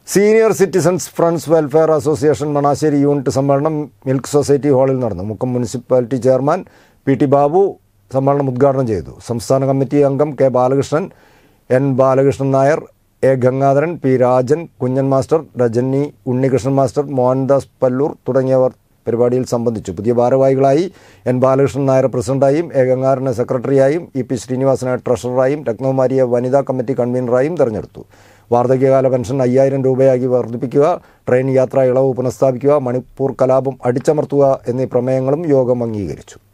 Senior citizens friends welfare association Manassery unit സമ്മേളനം milk society ഹാളിൽ നടന്നു. Mukkam municipality chairman P T. Babu സമ്മേളനം ഉദ്ഘാടനം ചെയ്തു. സംസ്ഥാന കമ്മിറ്റി അംഗം K. Balakrishnan, N. Balakrishnan Nair, A. Gangadharan, P. Rajan, Kunjan master, Rajani, Unnikrishnan master, Mohandas Palloor തുടങ്ങിയവർ പരിപാടിയിൽ സംബന്ധിച്ചു. പുതിയ ഭാരവാഹികളായി എൻ. ബാലകൃഷ്ണൻ നായർ പ്രസിഡന്റായും, എ. ഗംഗാധരനെ സെക്രട്ടറിയായും, ഇ. പി. ശ്രീനിവാസനെ ട്രഷററായും, രത്നകുമാരിയെ വനിതാ കമ്മിറ്റി കൺവീനറായും തെരഞ്ഞെടുത്തു. വാർദ്ധക്യകാല പെൻഷൻ 5000 രൂപയാക്കി വർദ്ധിപ്പിക്കുക, ട്രെയിൻ യാത്രാ ഇളവ് പുനഃസ്ഥാപിക്കുക, മണിപ്പൂർ കലാപം അടിച്ചമർത്തുക എന്നീ പ്രമേയങ്ങളും യോഗം അംഗീകരിച്ചു.